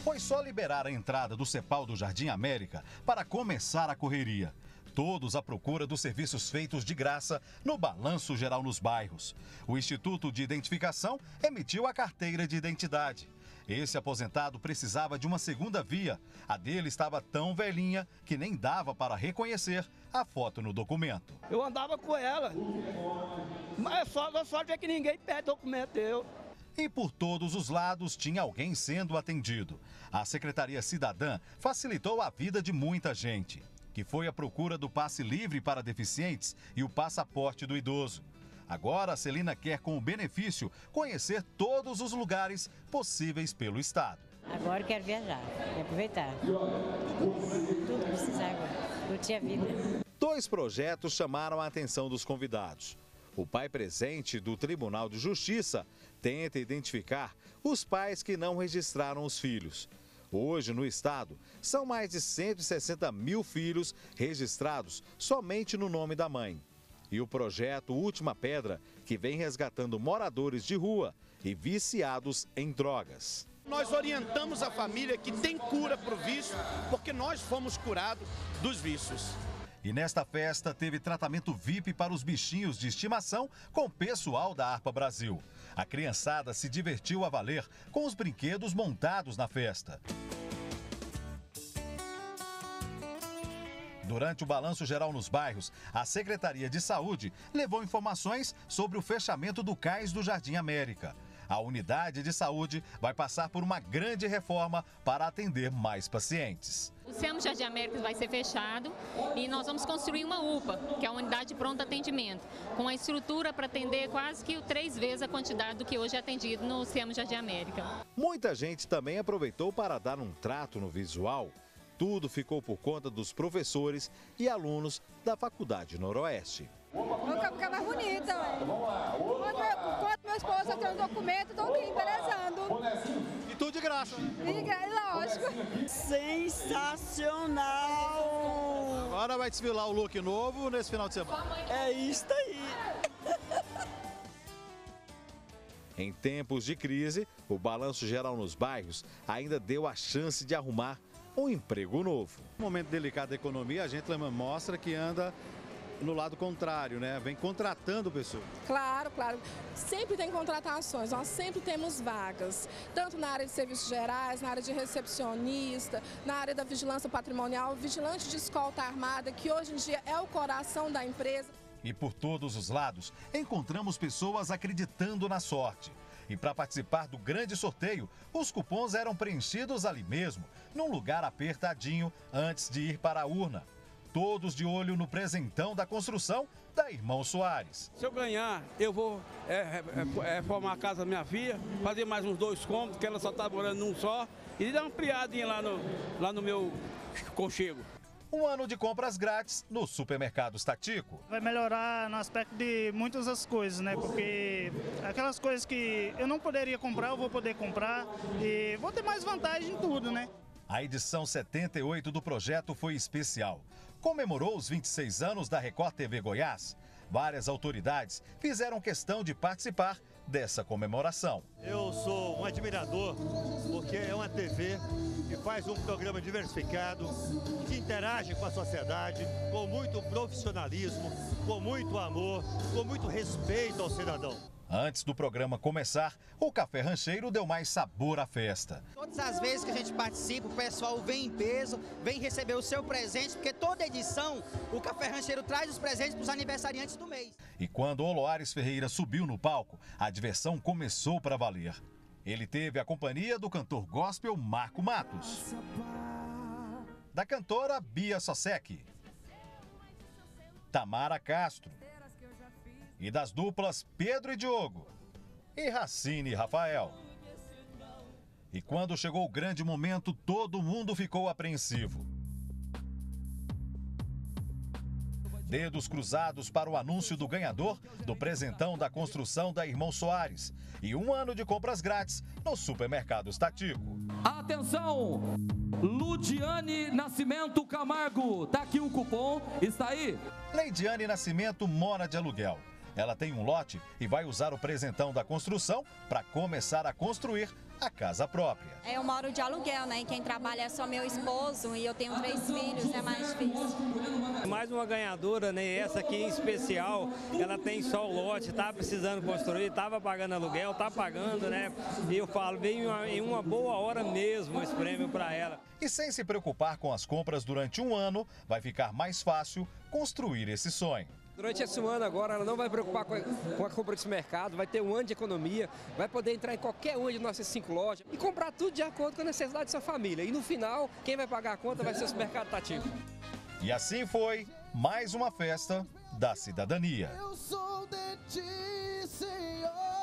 Foi só liberar a entrada do CEPAL do Jardim América para começar a correria. Todos à procura dos serviços feitos de graça no Balanço Geral nos Bairros. O Instituto de Identificação emitiu a carteira de identidade. Esse aposentado precisava de uma segunda via. A dele estava tão velhinha que nem dava para reconhecer a foto no documento. Eu andava com ela, mas só ver que ninguém pede documento eu. E por todos os lados tinha alguém sendo atendido. A Secretaria Cidadã facilitou a vida de muita gente, que foi à procura do passe livre para deficientes e o passaporte do idoso. Agora a Celina quer, com o benefício, conhecer todos os lugares possíveis pelo estado. Agora eu quero viajar, quero aproveitar. Tudo precisar agora, curtir a vida. 2 projetos chamaram a atenção dos convidados. O Pai Presente do Tribunal de Justiça tenta identificar os pais que não registraram os filhos. Hoje, no estado, são mais de 160 mil filhos registrados somente no nome da mãe. E o projeto Última Pedra, que vem resgatando moradores de rua e viciados em drogas. Nós orientamos a família que tem cura para o vício, porque nós fomos curados dos vícios. E nesta festa teve tratamento VIP para os bichinhos de estimação com o pessoal da Harpa Brasil. A criançada se divertiu a valer com os brinquedos montados na festa. Durante o Balanço Geral nos Bairros, a Secretaria de Saúde levou informações sobre o fechamento do cais do Jardim América. A unidade de saúde vai passar por uma grande reforma para atender mais pacientes. O SEAMU Jardim América vai ser fechado e nós vamos construir uma UPA, que é a Unidade de Pronto Atendimento, com a estrutura para atender quase que 3 vezes a quantidade do que hoje é atendido no SEAMU Jardim América. Muita gente também aproveitou para dar um trato no visual. Tudo ficou por conta dos professores e alunos da Faculdade Noroeste. Vou ficar mais bonita, ué. Enquanto meu esposo tem um documento, estou aqui embelezando. E tudo de graça. Lógico. Sensacional! Agora vai desfilar o look novo nesse final de semana. É isso aí. Em tempos de crise, o Balanço Geral nos Bairros ainda deu a chance de arrumar um emprego novo. No momento delicado da economia, a gente mostra que anda no lado contrário, né? Vem contratando pessoas. Claro. Sempre tem contratações, nós sempre temos vagas, tanto na área de serviços gerais, na área de recepcionista, na área da vigilância patrimonial, vigilante de escolta armada, que hoje em dia é o coração da empresa. E por todos os lados, encontramos pessoas acreditando na sorte. E para participar do grande sorteio, os cupons eram preenchidos ali mesmo, num lugar apertadinho antes de ir para a urna. Todos de olho no presentão da construção da Irmão Soares. Se eu ganhar, eu vou reformar a casa da minha filha, fazer mais uns 2 cômodos, que ela só está morando num só, e dar uma ampliadinha lá no meu conchego. Um ano de compras grátis no Supermercados Tatico. Vai melhorar no aspecto de muitas das coisas, né? Porque aquelas coisas que eu não poderia comprar, eu vou poder comprar e vou ter mais vantagem em tudo, né? A edição 78 do projeto foi especial. Comemorou os 26 anos da Record TV Goiás. Várias autoridades fizeram questão de participar dessa comemoração. Eu sou um admirador, porque é uma TV que faz um programa diversificado, que interage com a sociedade, com muito profissionalismo, com muito amor, com muito respeito ao cidadão. Antes do programa começar, o Café Rancheiro deu mais sabor à festa. Todas as vezes que a gente participa, o pessoal vem em peso, vem receber o seu presente, porque toda edição o Café Rancheiro traz os presentes para os aniversariantes do mês. E quando Oloares Ferreira subiu no palco, a diversão começou para valer. Ele teve a companhia do cantor gospel Marco Matos, da cantora Bia Sosek, Tamara Castro e das duplas Pedro e Diogo e Racine e Rafael. E quando chegou o grande momento, todo mundo ficou apreensivo. Dedos cruzados para o anúncio do ganhador do presentão da construção da Irmão Soares e 1 ano de compras grátis no Supermercados Tatico. Atenção! Ludiane Nascimento Camargo, tá aqui o cupom, está aí? Leidiane Nascimento mora de aluguel. Ela tem um lote e vai usar o presentão da construção para começar a construir a casa própria. Eu moro de aluguel, né? E quem trabalha é só meu esposo e eu tenho 3 filhos, é mais difícil. Mais uma ganhadora, né? Essa aqui em especial, ela tem só o lote, tá precisando construir, estava pagando aluguel, tá pagando, né? E eu falo, veio em uma boa hora mesmo esse prêmio para ela. E sem se preocupar com as compras durante um ano, vai ficar mais fácil construir esse sonho. Durante esse ano agora, ela não vai preocupar com a compra desse mercado, vai ter um ano de economia, vai poder entrar em qualquer uma de nossas 5 lojas e comprar tudo de acordo com a necessidade da sua família. E no final, quem vai pagar a conta vai ser o supermercado Tatico. E assim foi mais uma festa da cidadania. Eu sou de ti, Senhor.